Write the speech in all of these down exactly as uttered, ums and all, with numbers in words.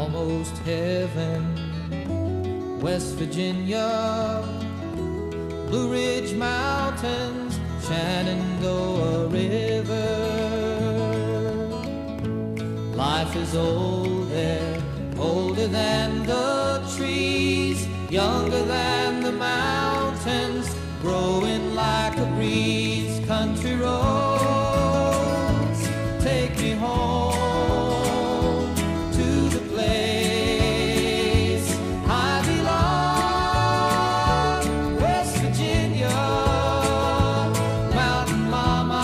almost heaven. West Virginia, Blue Ridge Mountains, Shenandoah River. Life is old there, older than the trees, younger than the mountains, growing like a breeze. Country roads, take me home to the place I belong. West Virginia, Mountain Mama,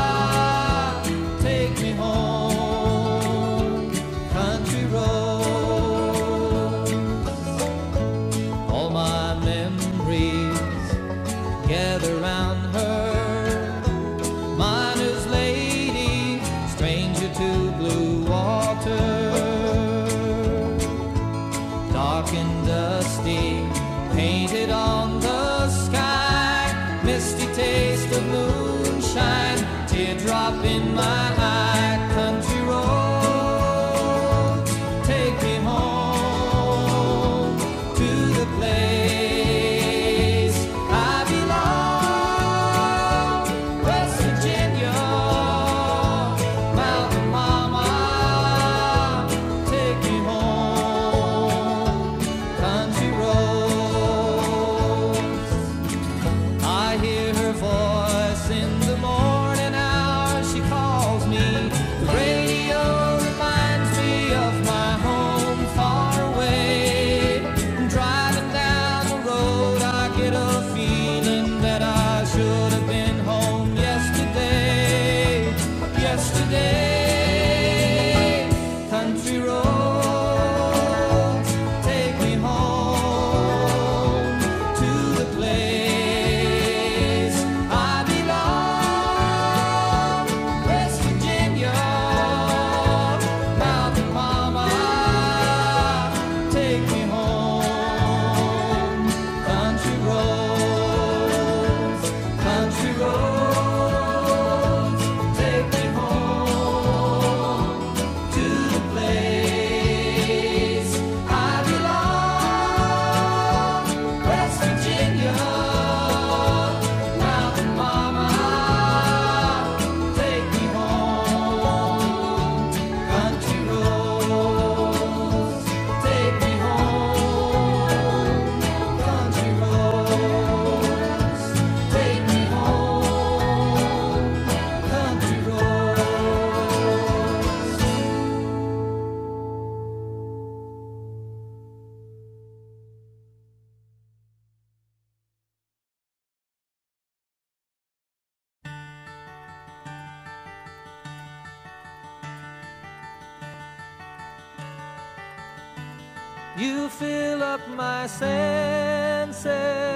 take me home. Country roads, all my memories gather round her. Miner's lady, stranger to blue water. Dark and dusty, painted on the sky. Misty taste of moonshine, teardrop in my eye. Country roads, take me home to the place I belong. West Virginia, Mountain Mama, take me home. Country roads, I hear her voice in the morning hour. She calls me. The radio reminds me of my home far away. Driving down the road, I get a feeling that I should have been home yesterday. Yesterday, country roads, take me home to the place I belong. West Virginia, Mountain Mama, take me home. Country roads, country roads, take me home to the place I belong. West Virginia, Mountain Mama, take me home. Country roads, take me home. Country roads, take me home. Country roads. You fill up my senses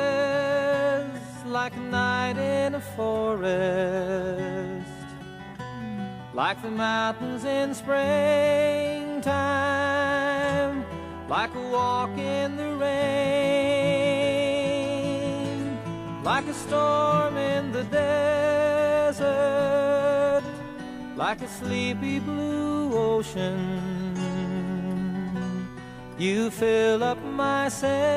like a night in a forest, like the mountains in springtime, like a walk in the rain, like a storm in the desert, like a sleepy blue ocean. You fill up my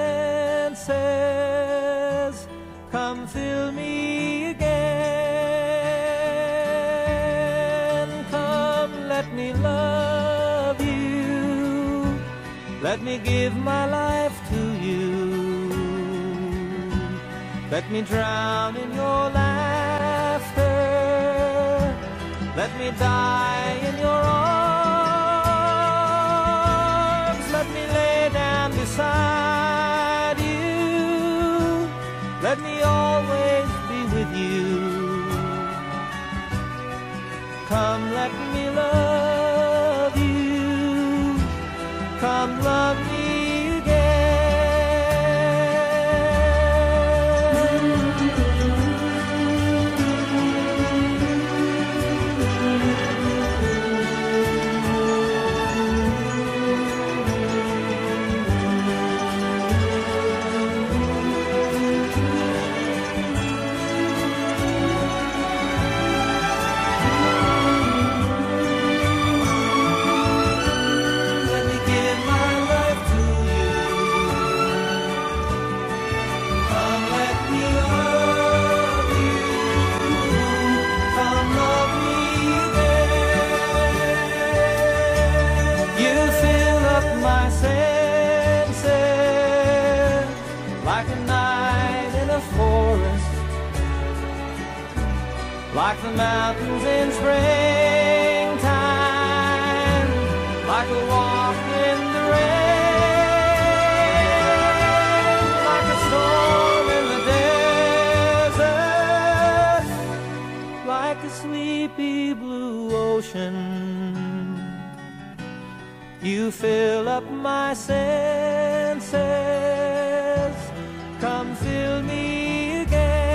senses, come fill me again. Come, let me love you, let me give my life to you. Let me drown in your laughter, let me die in your arms. Let me lay down beside you, let me always be with you. Come, let me love you, come love me again. night in a forest, like the mountains in springtime, like a walk in the rain, like a storm in the desert, like a sleepy blue ocean. You fill up my senses, come fill me again.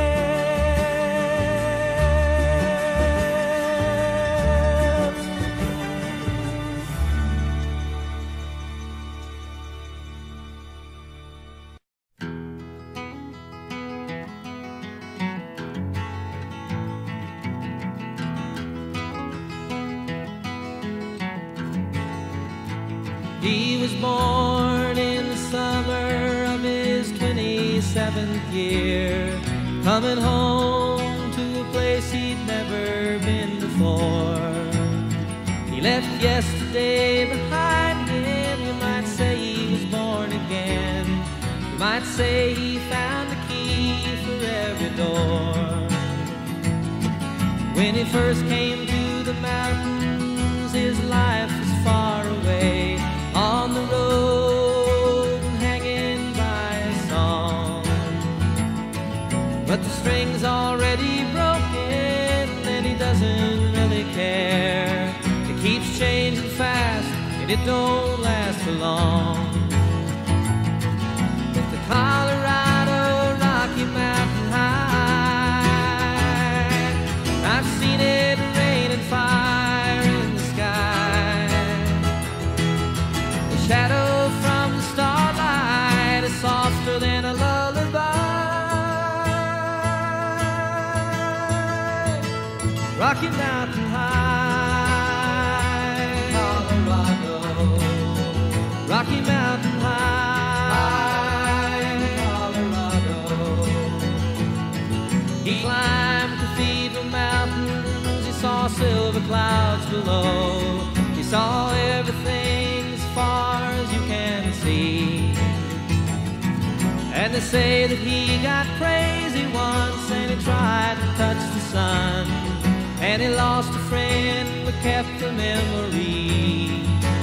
He was born in the summer of his twenty-seventh year, coming home to a place he'd never been before. He left yesterday behind him. You might say he was born again. You might say he found the key for every door. When he first came to the mountains, his life was far away, on the road, hanging by a song. But the string's already broken, and he doesn't really care. It keeps changing fast, and it don't last for long. But the Colorado Rocky Mountain High, I've seen it rain and fire in the sky. Shadow from the starlight is softer than a lullaby. Rocky Mountain High, Colorado. Rocky Mountain High, Colorado. He climbed Cathedral Mountains. He saw silver clouds below. He saw everything far as you can see. And they say that he got crazy once, and he tried to touch the sun, and he lost a friend but kept a memory.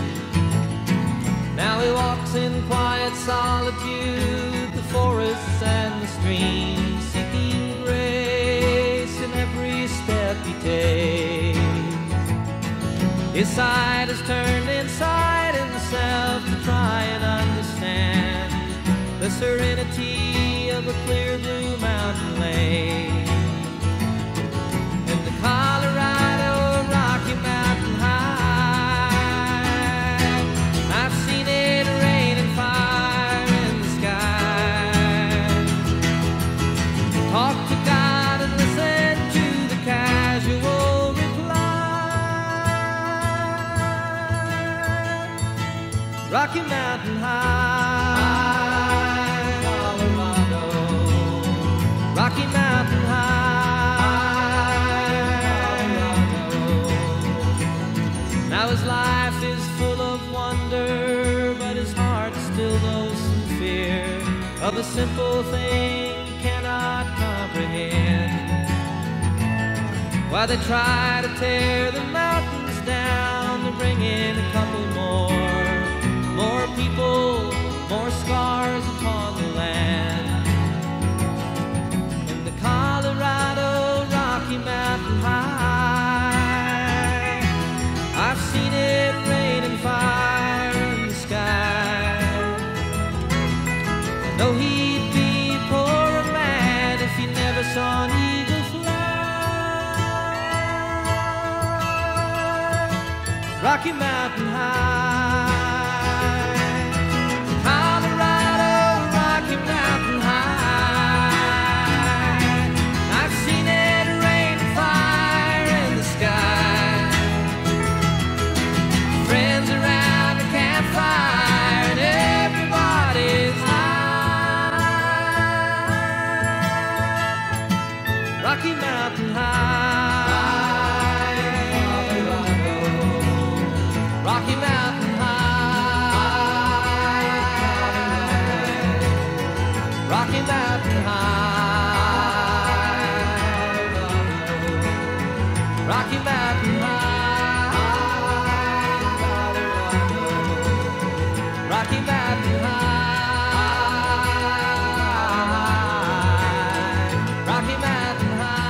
Now he walks in quiet solitude, the forests and the streams, seeking grace in every step he takes. His side is turned inside himself to try and understand the serenity of a clear blue mountain lake. And the Colorado Rocky Mountain High, I've seen it rain and fire in the sky. Talk to God and listen to the casual Rocky Mountain High, Colorado. Rocky Mountain High, Colorado. Now his life is full of wonder, but his heart still knows some fear of a simple thing he cannot comprehend. While they try to tear the mountains down to bring in a couple more. More people, more scars upon the land. In the Colorado Rocky Mountain High, I've seen it rain and fire in the sky. I know he'd be a poorer man if he never saw an eagle fly. Rocky Mountain High, Rocky Mountain High, Colorado. Rocky Mountain Mountain High, Rocky Mountain High, Rocky Mountain High, Rocky Mountain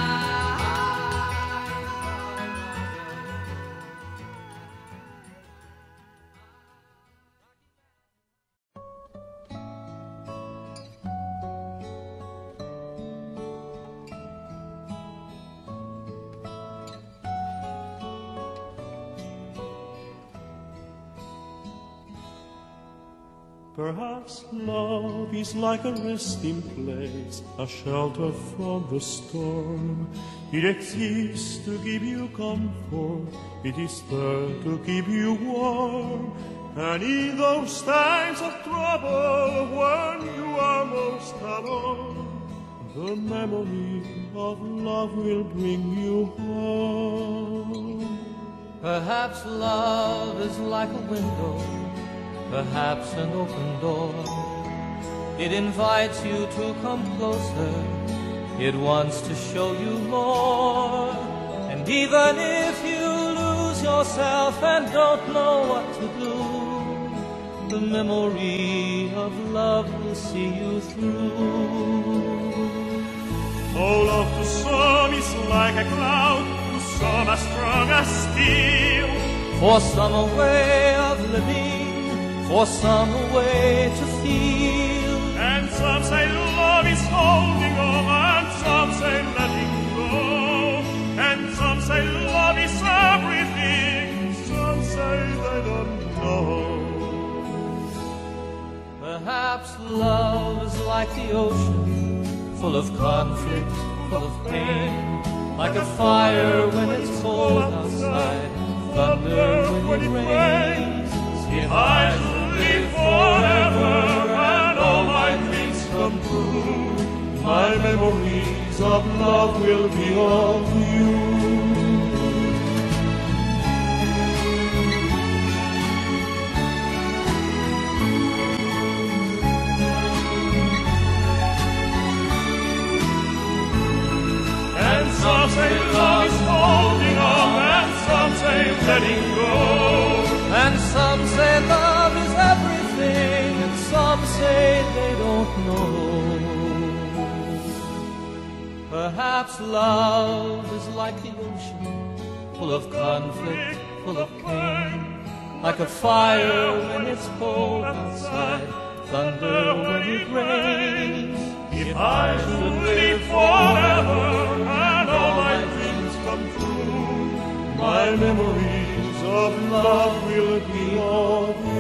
Perhaps love is like a resting place, a shelter from the storm. It exists to give you comfort, it is there to keep you warm. And in those times of trouble, when you are most alone, the memory of love will bring you home. Perhaps love is like a window, perhaps an open door. It invites you to come closer, it wants to show you more. And even if you lose yourself and don't know what to do, the memory of love will see you through. Oh, love to some is like a cloud, to some as strong as steel. For some a way of living, for some a way to feel. And some say love is holding on, and some say letting go. And some say love is everything, some say they don't know. Perhaps love is like the ocean, full of conflict, full of pain. Like a fire when it's cold outside, thunder when it rains. If I live forever and all my dreams come true, my memories of love will be of you. And some say love is holding on, and some say letting go. And some say love is everything, and some say they don't know. Perhaps love is like the ocean, full of conflict, full of pain. Like a fire when it's cold outside, thunder when it rains. If I should live forever and all my dreams come true, my memories of love will be of you.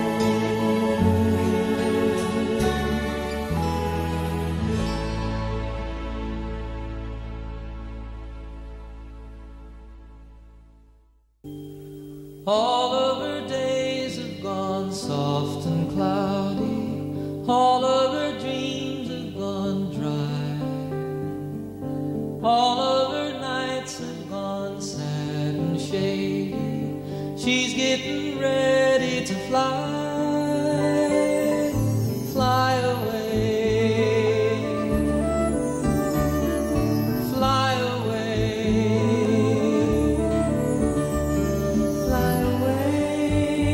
All of her days have gone soft and cloudy, all of her dreams have gone dry, all of her nights have gone sad and shady. She's getting ready to fly, fly away, fly away, fly away.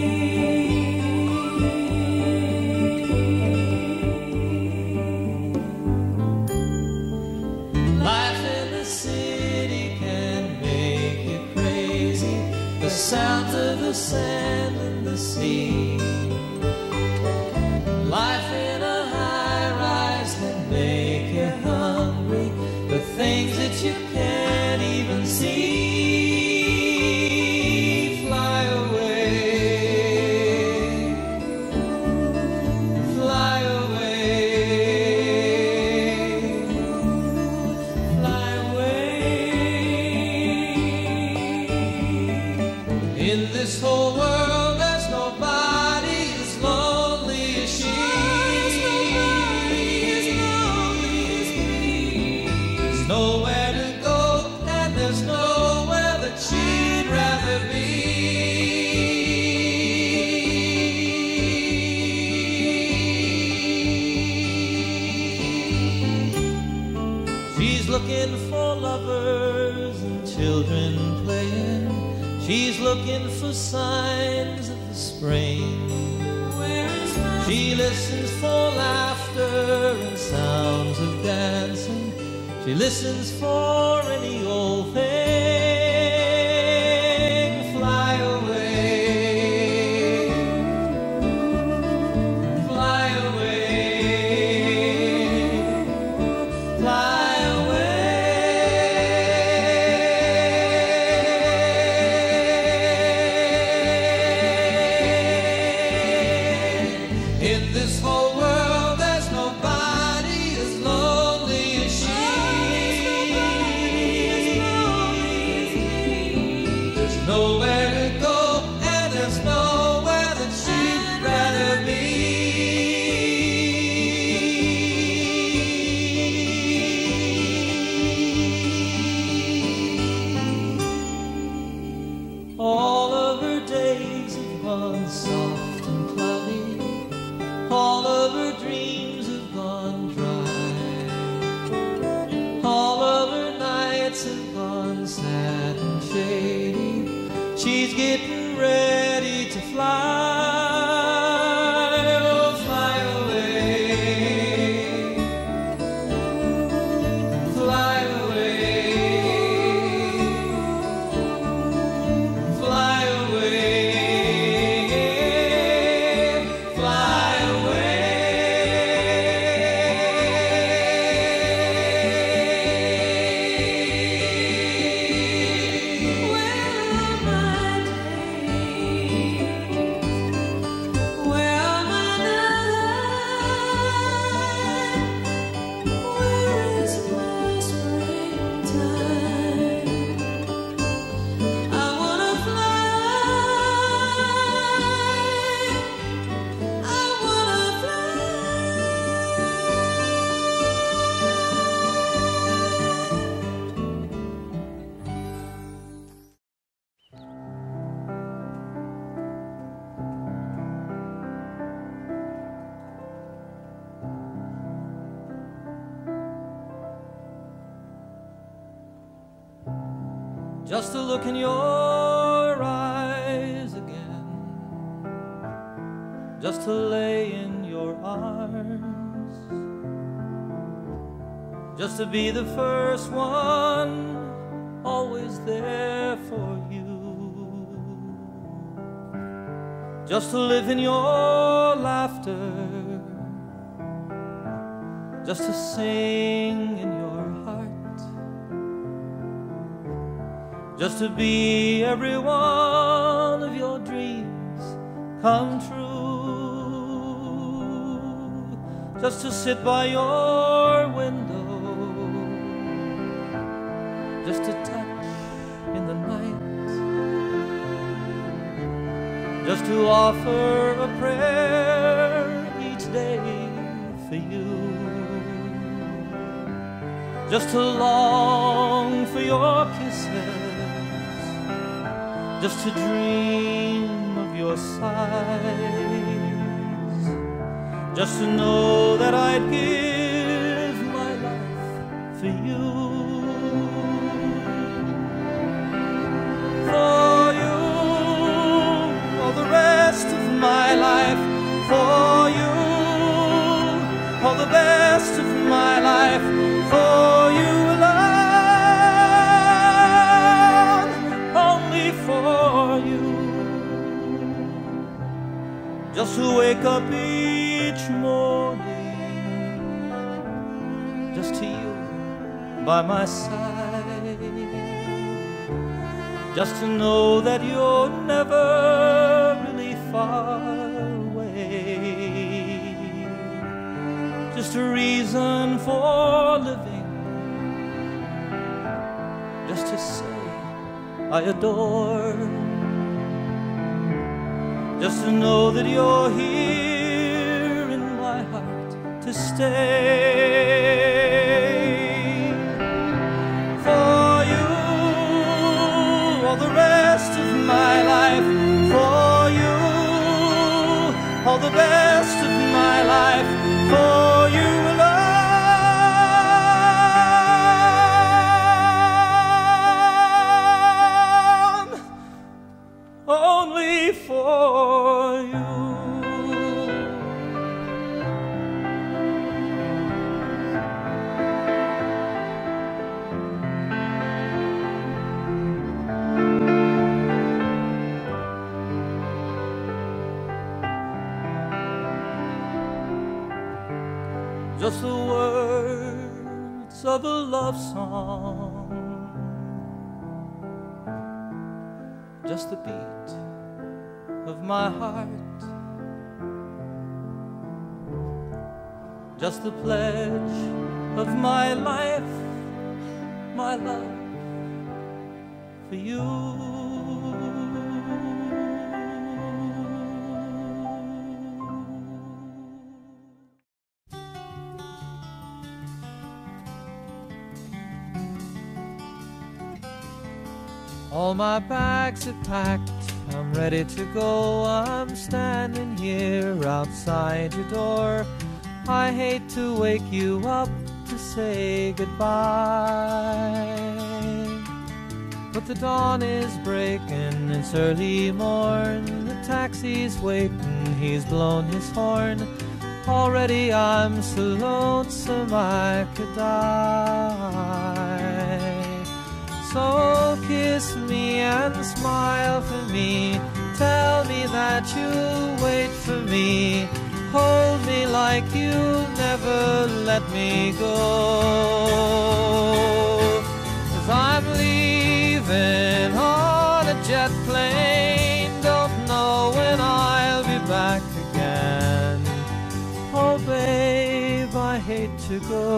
Life in the city can make you crazy, the sounds of the sand and the sea. Life in a high-rise can make you hungry, the things that you can't even see. Fly away, fly away, fly away. In this whole world there's nobody as lonely as she. There's nowhere to go She's looking for lovers and children playing. She's looking for signs of the spring. She listens for laughter and sounds of dancing. She listens for any old thing. Fly away, fly away, fly away. In this whole world there's nobody as lonely as she. Nowhere to go, and there's nowhere that she'd rather be. All of her days have gone soft and cloudy. All of her dreams have gone dry. All of her nights have gone sad and shady. She's getting ready to fly, oh fly away, fly away, fly away, fly away. Just to look in your eyes again, just to lay in your arms, just to be the first one, always there for you, just to live in your laughter, just to sing in your heart, just to be every one of your dreams come true, just to sit by your window, just to touch in the night, just to offer a prayer each day for you, just to long for your kisses, just to dream of your sighs, just to know that I'd give my life for you, for you, all the rest of my life, for you, all the best of my life, for you alone, only for you. Just to wake up each morning, just to you by my side, just to know that you're never really far away, just a reason for living, just to say I adore, just to know that you're here in my heart to stay. For you, all the rest of my life, for you, all the best of my life, for you alone, just the words of a love song, just the beat of my heart, just the pledge of my life, my love for you. All my bags are packed, I'm ready to go. I'm standing here outside your door. I hate to wake you up to say goodbye, but the dawn is breaking, it's early morn. The taxi's waiting, he's blown his horn. Already I'm so lonesome I could die. So kiss me and smile for me, tell me that you'll wait for me. Hold me like you'll never let me go, 'cause I'm leaving on a jet plane, don't know when I'll be back again. Oh babe, I hate to go.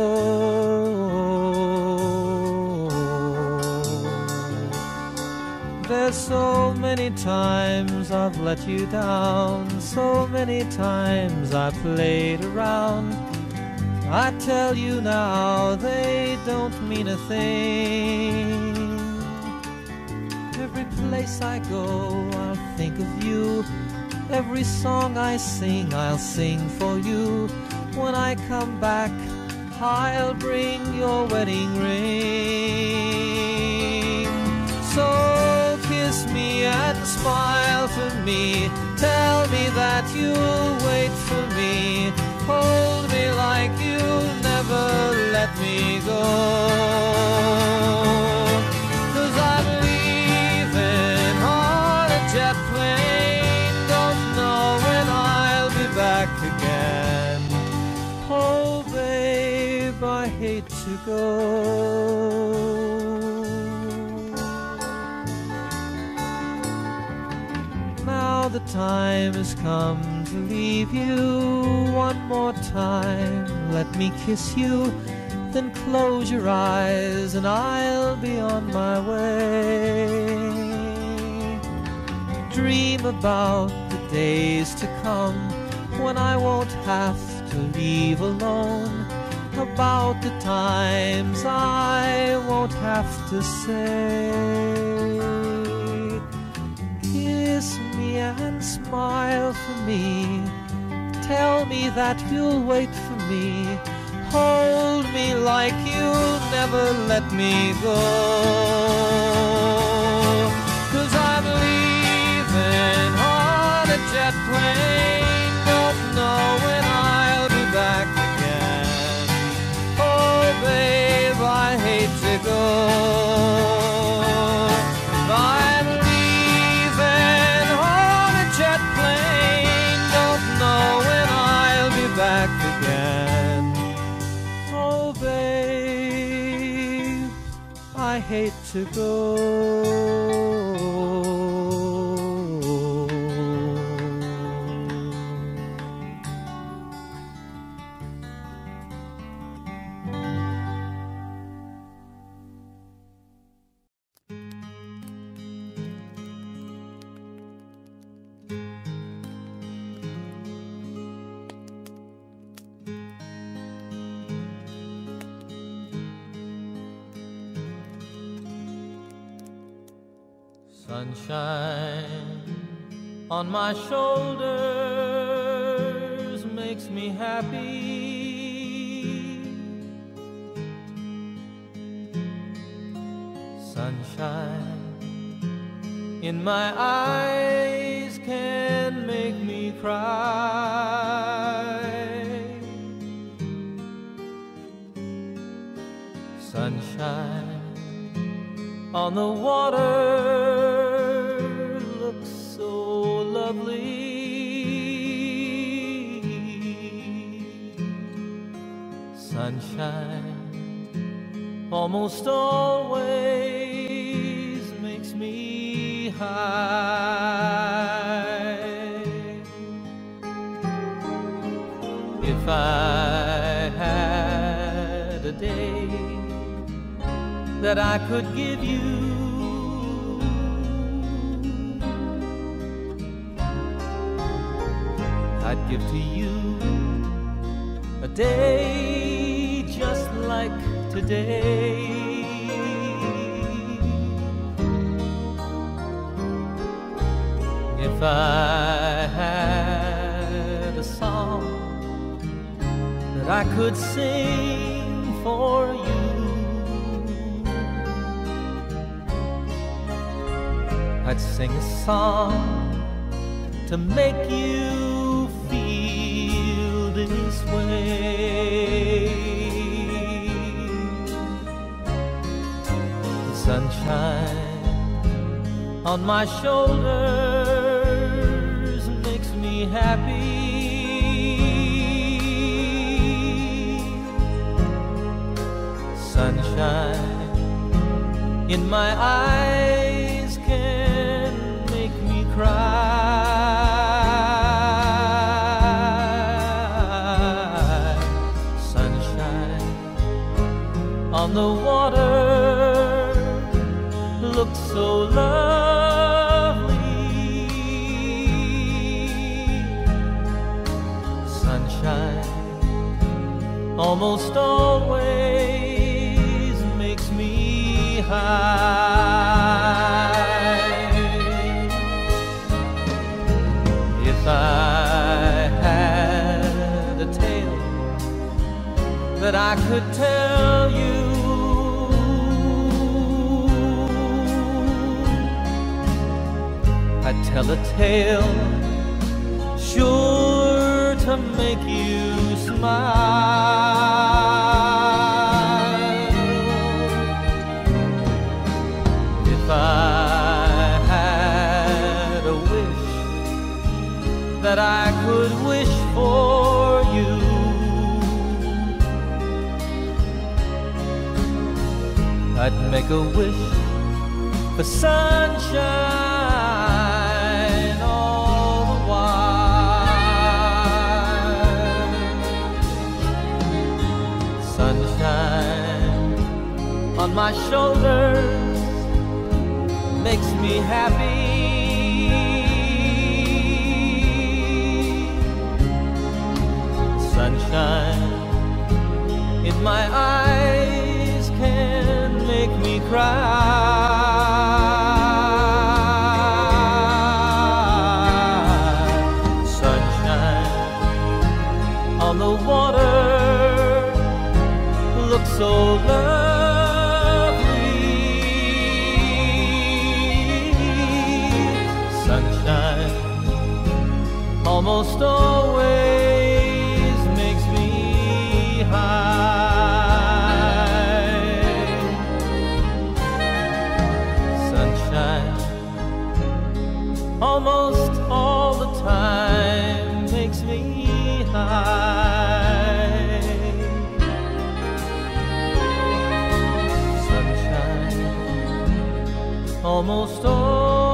There's so many times I've let you down, so many times I played around. I tell you now, they don't mean a thing. Every place I go, I'll think of you. Every song I sing, I'll sing for you. When I come back, I'll bring your wedding ring. So kiss me and smile for me, tell me that you'll wait for me. Hold me like you'll never let me go, 'cause I'm leaving on a jet plane, don't know when I'll be back again. Oh babe, I hate to go. Now the time has come to leave you. One more time, let me kiss you, then close your eyes and I'll be on my way. Dream about the days to come when I won't have to leave alone, about the times I won't have to say. Kiss me and smile for me, tell me that you'll wait for me. Hold me like you'll never let me go, 'cause I'm leaving on a jet plane, don't know when I'll be back again. Oh babe, I hate to go. I'm leaving on a jet plane, don't know when I'll be back again. Oh babe, I hate to go. Sunshine on my shoulders makes me happy. Sunshine in my eyes can make me cry. Sunshine on the water looks so lovely. Sunshine almost always makes me high. If I had a day that I could give you, I'd give to you a day just like today. If I had a song that I could sing for you, I'd sing a song to make you feel this way. The sunshine on my shoulders makes me happy. Sunshine in my eyes can make me cry. Sunshine on the water looks so lovely. Sunshine almost always makes me high. If I had a tale that I could tell you, I'd tell a tale sure to make you smile. If I had a wish that I could wish for you, I'd make a wish for sunshine all the while. Sunshine on my shoulders makes me happy. Sunshine in my eyes can make me cry. Sunshine on the water looks so lovely. Sunshine almost always makes me high. Sunshine almost all the time makes me high. Sunshine almost always.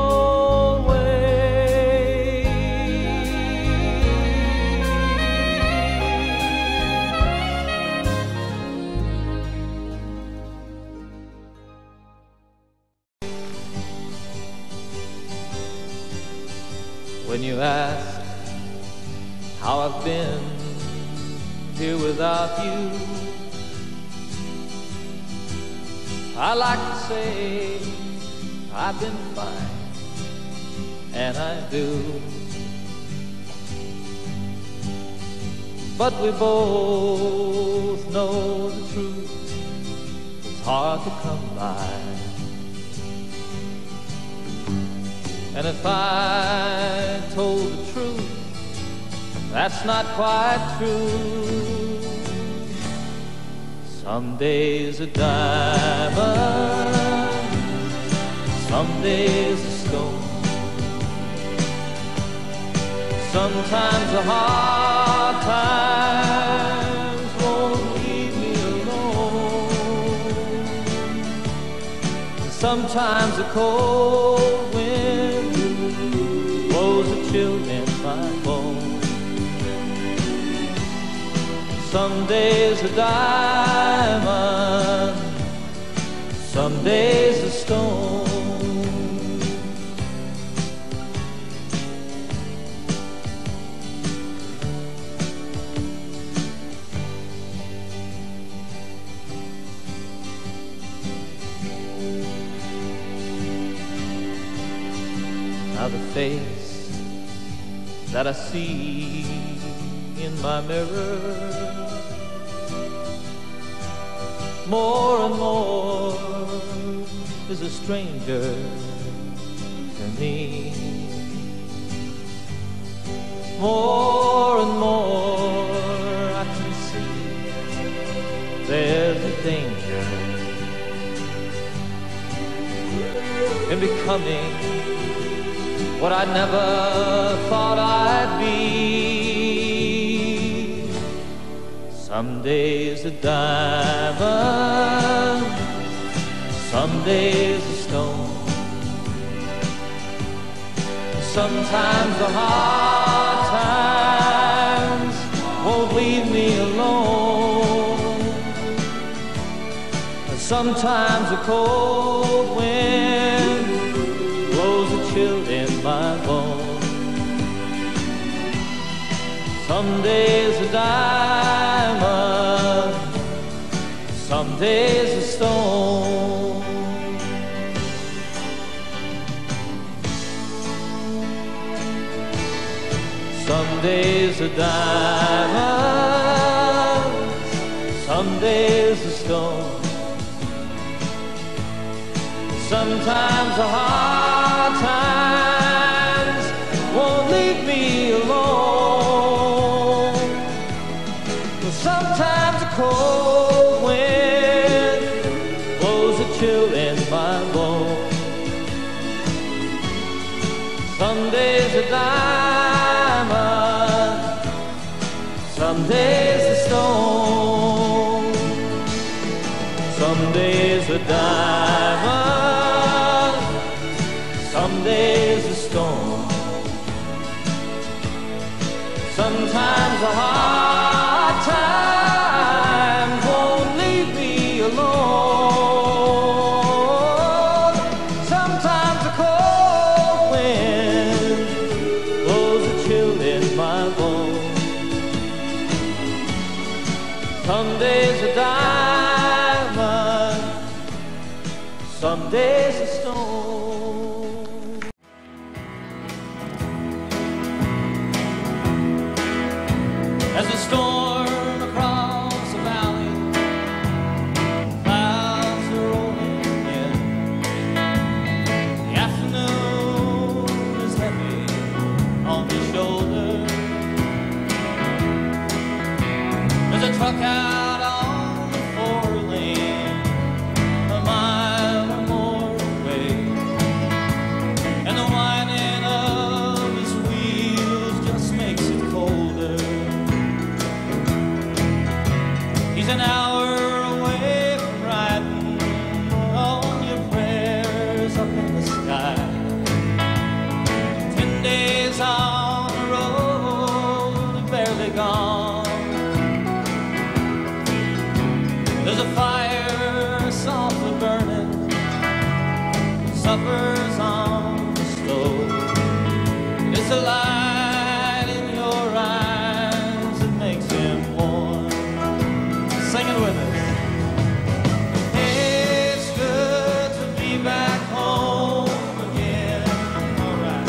When you ask how I've been here without you, I like to say I've been fine, and I do. But we both know the truth is hard to come by. And if I told the truth, that's not quite true. Some days a diamond, some days a stone. Sometimes the hard times won't leave me alone. Sometimes a cold wind blows a chill in my bones. Some days a diamond, some days a stone. Now the face that I see in my mirror, more and more is a stranger to me. More and more I can see there's a danger in becoming what I never thought I'd be. Some days a diamond, some days a stone. Sometimes the hard times won't leave me alone. Sometimes a cold wind blows a chill in my bones. Some days a diamond, some days a stone. Some days a diamond, some days a stone. Sometimes the hard times won't leave me alone. Sometimes a cold wind blows a chill in my bones. Some days a diamond, some days a stone. Some days a diamond, some days a stone. Sometimes a hard time won't leave me alone. Sometimes a cold wind blows a chill in my bones. Some days a diamond, some days a stone. As a storm across the valley, clouds are rolling in. The afternoon is heavy on your shoulder. There's a truck out on the four lane, a mile or more away, and the whining of his wheels just makes it colder. He's an hour away from riding on your prayers up in the sky. Ten days on the road, barely gone. There's a fire softly burning, supper's on the stove. It's a light in your eyes that makes him warm. Sing it with us. It's good to be back home again. All right.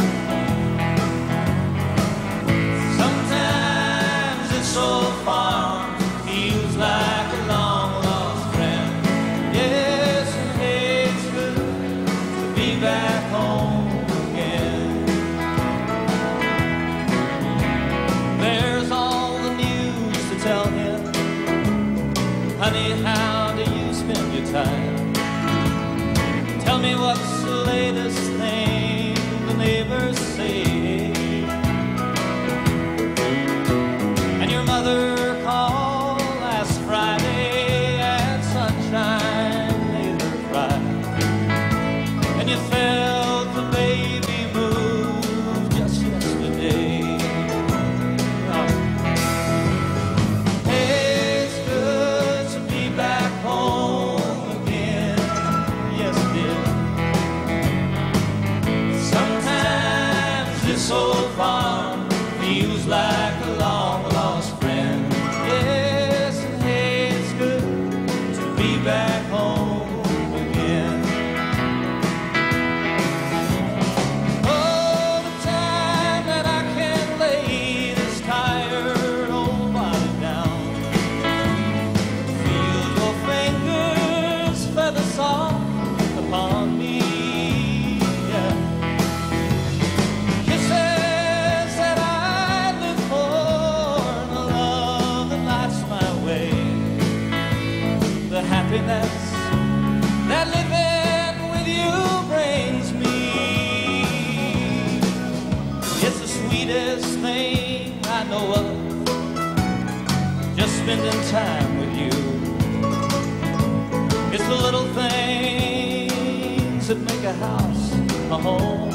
Sometimes it's so far, feels like a long lost friend. Yes, it's good to be back home again. There's all the news to tell him. Honey, how do you spend your time? Tell me what's the latest thing the neighbors say. And your mother called last Friday at sunshine, made her cry. happiness that living with you brings me. It's the sweetest thing I know of, just spending time with you. It's the little things that make a house a home,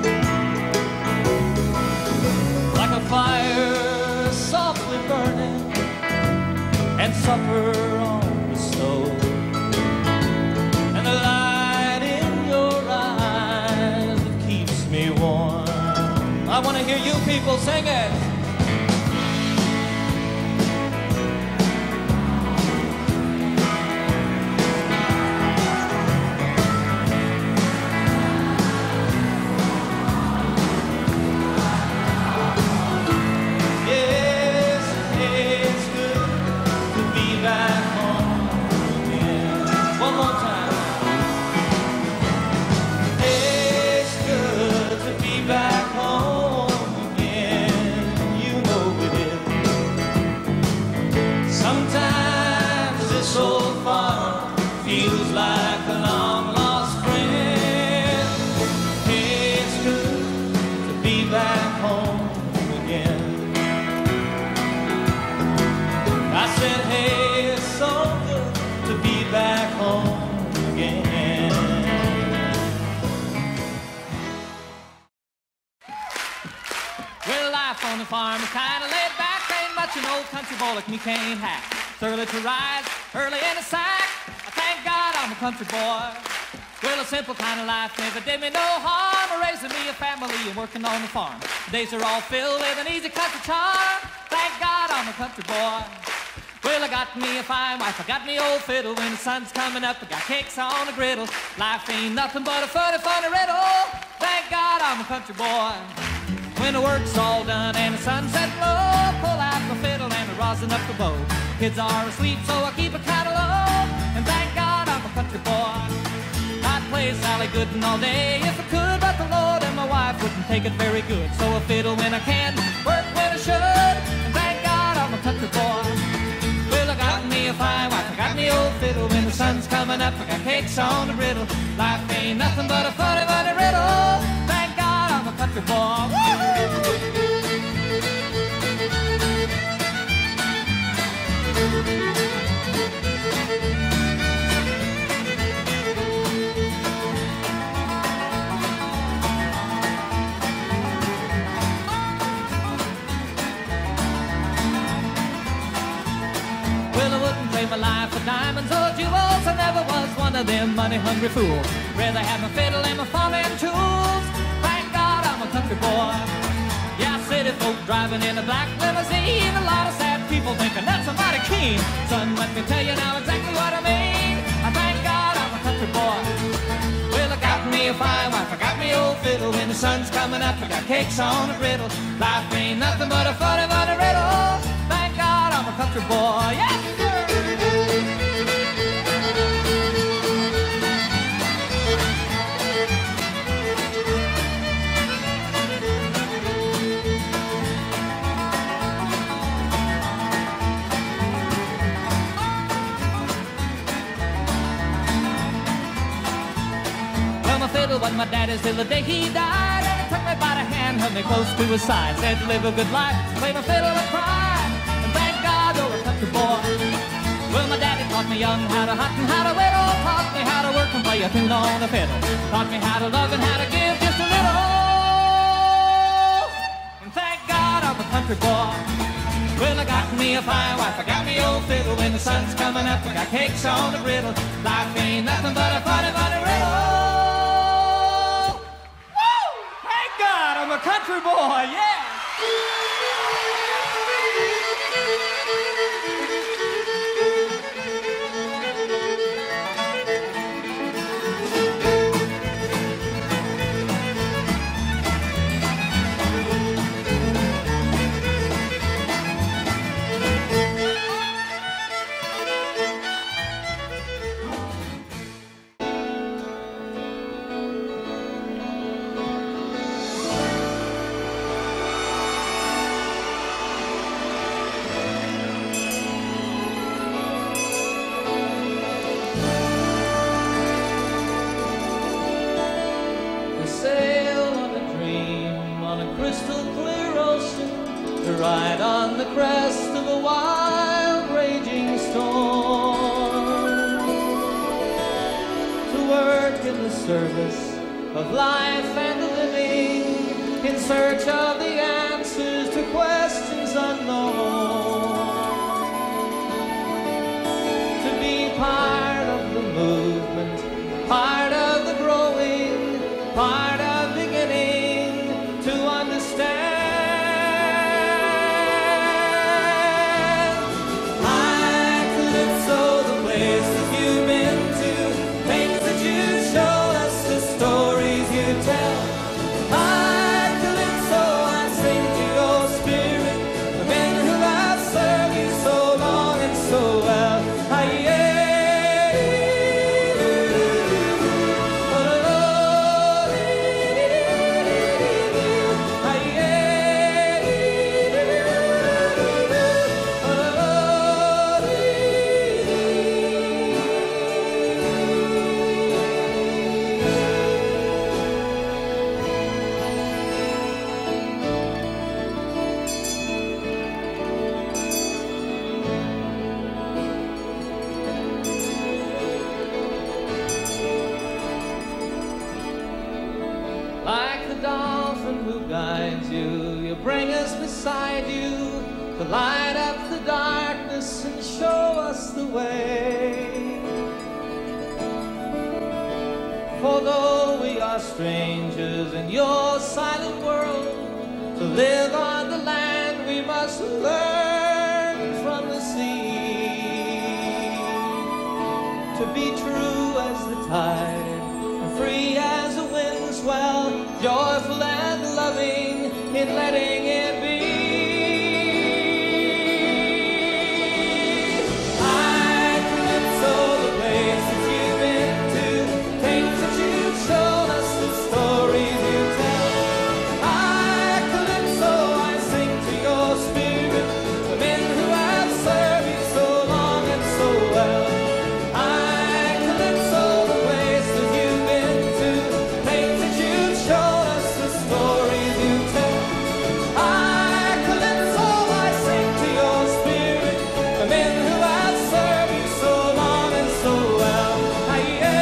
like a fire softly burning and supper on the stove, and the light in your eyes that keeps me warm. I want to hear you people sing it. On the farm is kind of laid back. Ain't much an old country boy like me can't hack. It's early to rise, early in the sack. I thank God I'm a country boy. Well, a simple kind of life never did me no harm. Raising me a family and working on the farm. The days are all filled with an easy country charm. Thank God I'm a country boy. Well, I got me a fine wife, I got me old fiddle. When the sun's coming up, I got cakes on the griddle. Life ain't nothing but a funny, funny riddle. Thank God I'm a country boy. When the work's all done and the sunset low, pull out my fiddle and I rosin up the bow. Kids are asleep, so I keep it kind of low. And thank God I'm a country boy. I'd play Sally Gooden all day if I could, but the Lord and my wife wouldn't take it very good. So I fiddle when I can, work when I should. And thank God I'm a country boy. Well, I got me a fine wife, I got me old fiddle. When the sun's coming up, I got cakes on the griddle. Life ain't nothing but a funny, funny riddle. Thank God I'm a country boy. Well, I wouldn't trade my life for diamonds or jewels. I never was one of them money-hungry fools. Rather have my fiddle and my farming tools. Thank God I'm a country boy. Yeah, city folk driving in a black limousine. A lot of sad people thinking that's somebody keen. Son, let me tell you now exactly what I mean. I thank God I'm a country boy. Well, I got me a fine wife, I got me old fiddle. When the sun's coming up, I got cakes on the griddle. Life ain't nothing but a funny, funny riddle. Thank God I'm a country boy. Yes, sir. Fiddle was my daddy's till the day he died. And he took me by the hand, held me close to his side. Said to live a good life, play my fiddle and cry. And thank God you're a country boy. Well, my daddy taught me young how to hunt and how to whittle. Taught me how to work and play a tune on the fiddle. Taught me how to love and how to give just a little. And thank God I'm a country boy. Well, I got me a fine wife, I got me old fiddle. When the sun's coming up, I got cakes on the griddle. Life ain't nothing but a funny, funny riddle. I'm a country boy, yeah! crystal clear ocean, to ride on the crest of a wild raging storm, to work in the service of life and the living, in search of the answers to questions unknown, to be part of the movement, part of the growing, part of beginning to understand. I Calypso, the places you've been to, things that you've shown us, the stories you tell. I Calypso, I sing to your spirit, the men who have served you so long and so well. I, yeah. Like the dolphin who guides you, you bring us beside you to light up the darkness and show us the way. For though we are strangers in your silent world, to live on the land we must learn from the sea, to be true as the tide, free as a wind swell, joyful and loving in letting it be. I Calypso, the places you've been to, things that you've shown us, the stories you tell. I Calypso, I sing to your spirit, the men who have served you so long and so well. I Calypso, the places you've been to, things that you've shown us, the stories you tell. I Calypso, I sing to your spirit, the men who have served you so long and so well. I,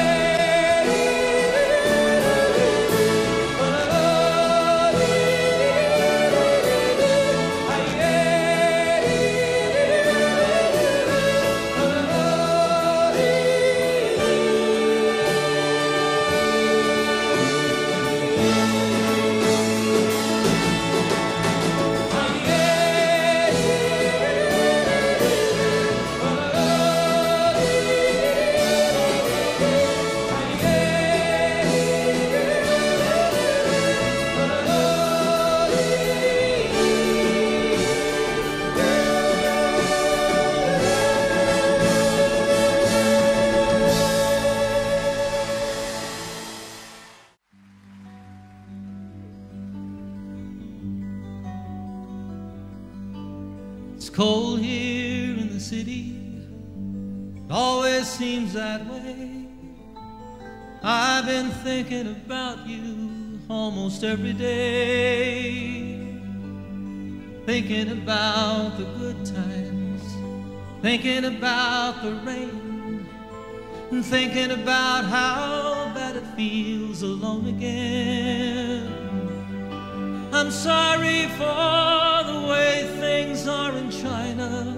It's cold here in the city, always seems that way. I've been thinking about you almost every day, thinking about the good times, thinking about the rain, and thinking about how bad it feels alone again. I'm sorry for the way things are in China.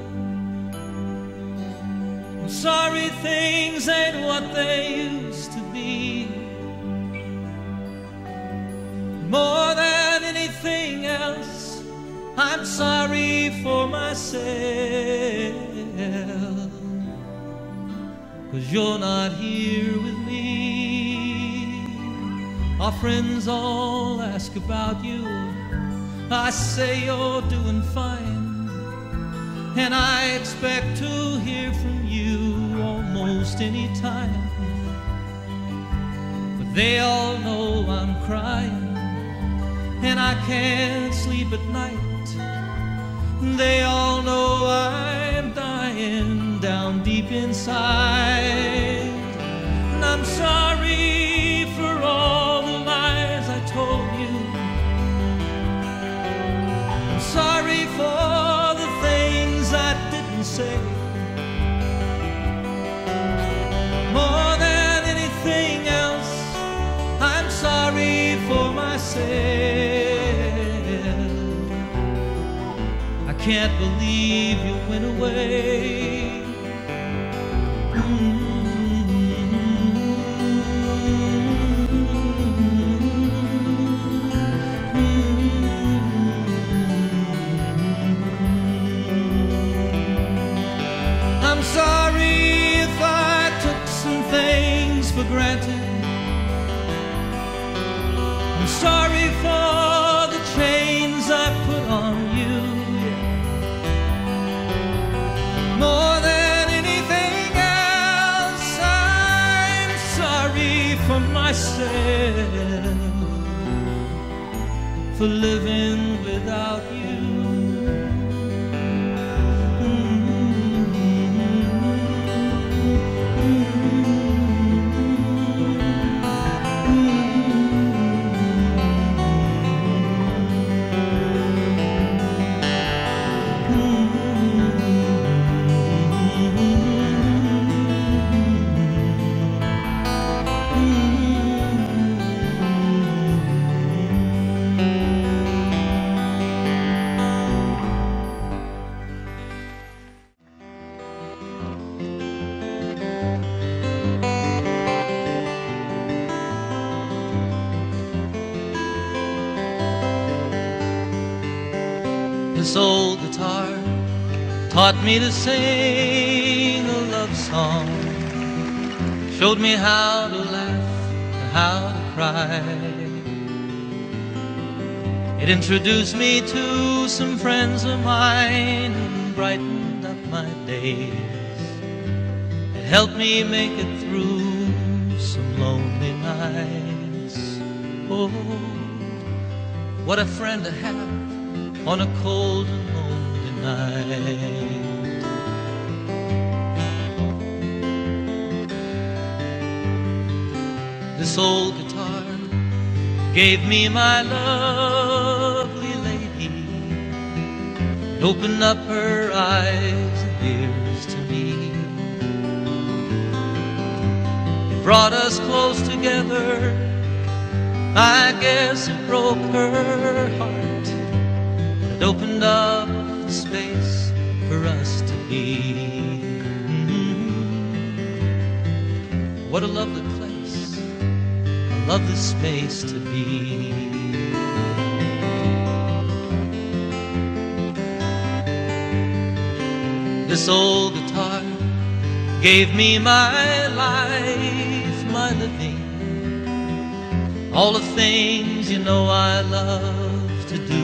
I'm sorry things ain't what they used to be. More than anything else, I'm sorry for myself, 'cause you're not here with me. Our friends all ask about you. I say you're doing fine, and I expect to hear from you almost any time. But they all know I'm crying, and I can't sleep at night. They all know I'm dying down deep inside. And I'm sorry for all the lies I told you, can't believe you went away. Mm-hmm. I'm sorry if I took some things for granted. I'm sorry for the chains I put on you. More than anything else, I'm sorry for myself, for living without you. This old guitar taught me to sing a love song, showed me how to laugh and how to cry. It introduced me to some friends of mine and brightened up my days. It helped me make it through some lonely nights. Oh, what a friend to have on a cold and lonely night. This old guitar gave me my lovely lady. It opened up her eyes and ears to me. It brought us close together. I guess it broke her heart. It opened up the space for us to be. Mm-hmm. What a lovely place, a lovely space to be. This old guitar gave me my life, my living, all the things you know I love to do.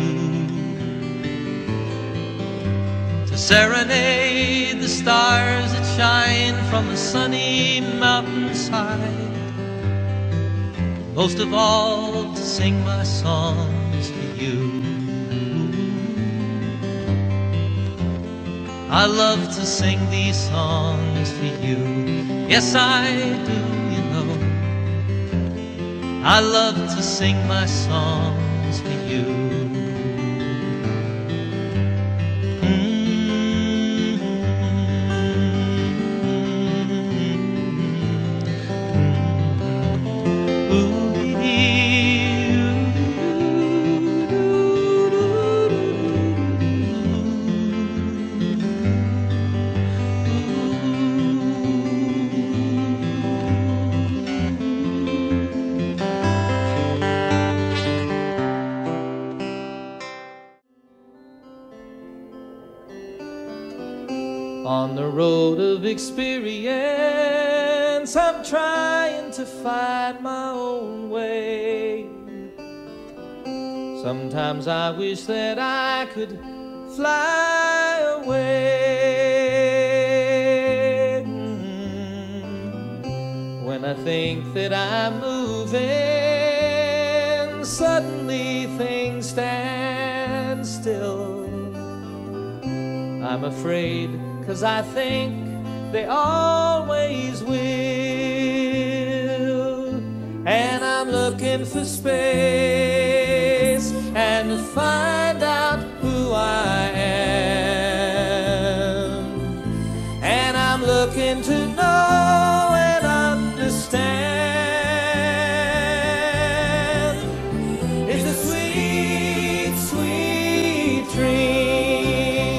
Serenade the stars that shine from a sunny mountainside. Most of all, to sing my songs for you. I love to sing these songs for you. Yes, I do, you know. I love to sing my songs for you. On the road of experience, I'm trying to find my own way. Sometimes I wish that I could fly away. When I think that I'm moving, suddenly things stand still. I'm afraid, 'cause I think they always will. And I'm looking for space and to find out who I am. And I'm looking to know and understand. It's a sweet, sweet dream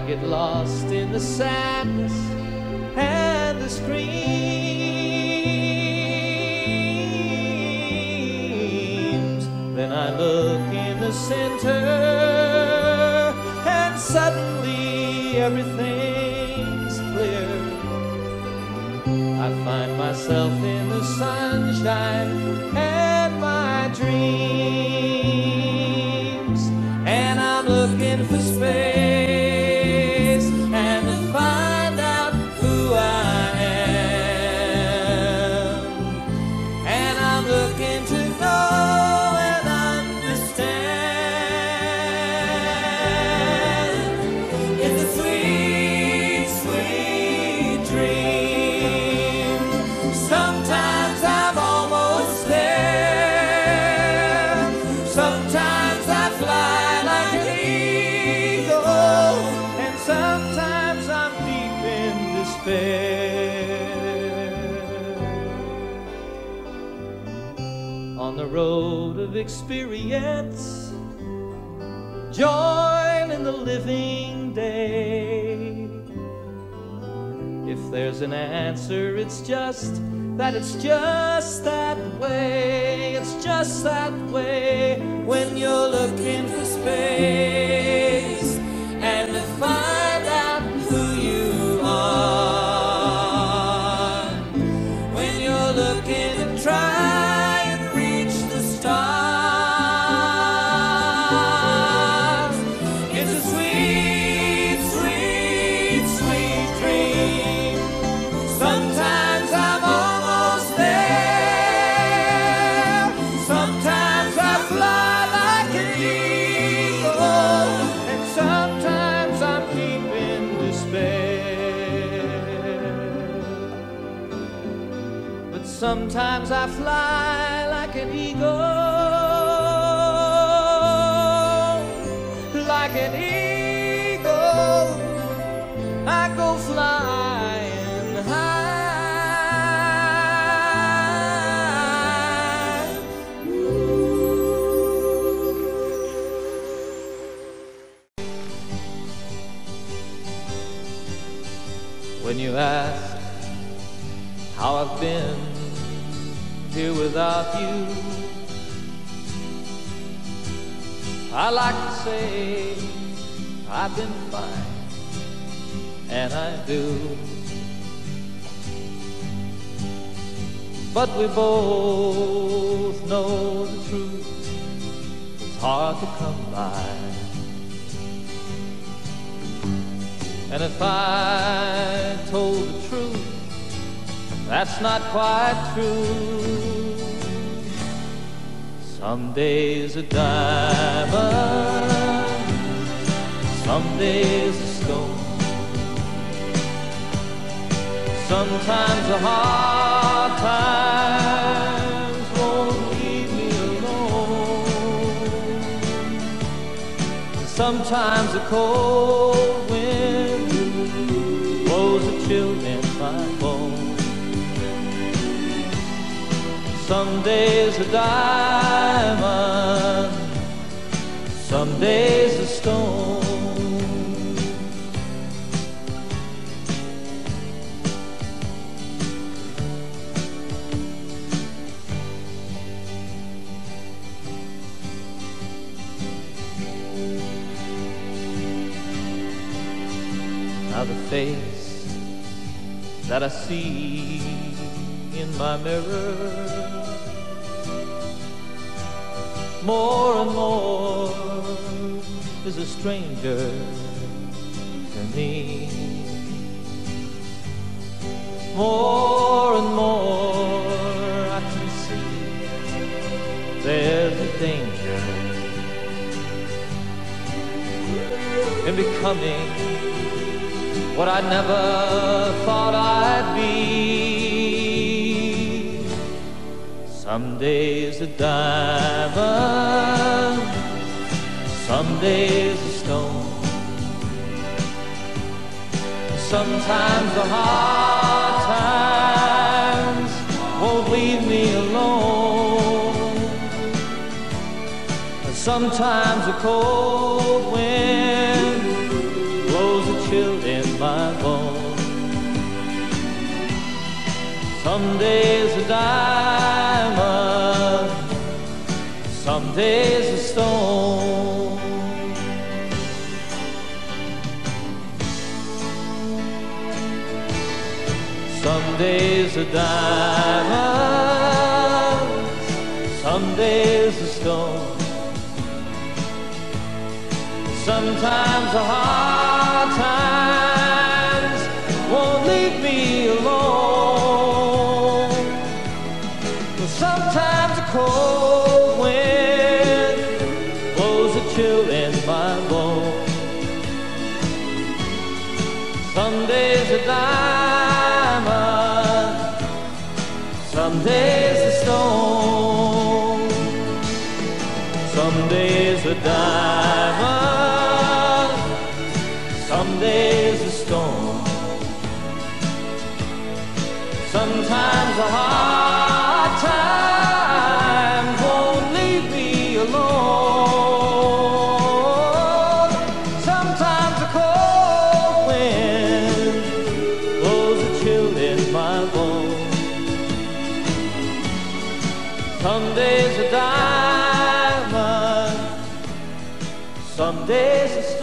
get lost in the sadness and the screams. Then I look in the center and suddenly everything's clear. I find myself in the sunshine and my dreams, and I'm looking for space and to find out who I am, and I'm looking to know and understand. It's a sweet, sweet dream. Sometimes I'm almost there. Sometimes I fly like an eagle, and sometimes I'm deep in despair. On the road of experience, join in the living day. If there's an answer, it's just that it's just that way. It's just that way when you're looking for space and to find out who you are. When you're looking to try and reach the stars. It's a sweet, sweet, sweet dream. Sometimes I'm almost there. Sometimes I fly like an eagle, and sometimes I'm deep in despair. But sometimes I fly like an eagle, like an eagle. I go flying high. When you ask how I've been here without you, I like to say I've been fine, and I do. But we both know the truth is hard to come by. And if I told the truth, that's not quite true. Some days a diamond, some days a stone. Sometimes the hard times won't leave me alone. Sometimes the cold wind blows a chill in my bones. Some days a diamond, some days a stone. Now the face that I see in my mirror, more and more is a stranger to me. More and more I can see there's a danger in becoming what I never thought I'd be. Some days a diamond, some days a stone. Sometimes the hard times won't leave me alone. Sometimes a cold wind blows a Some days a diamond, some days a stone. Some days a diamond, some days a stone. Sometimes the hard times won't leave me alone. Sometimes a cold wind blows a chill in my bones. Some days a diamond, some days a stone. Some days a diamond, some days a stone. Sometimes a hard time won't leave me alone. Sometimes a cold wind blows a chill in my bones. Some days a diamond, some days a stone.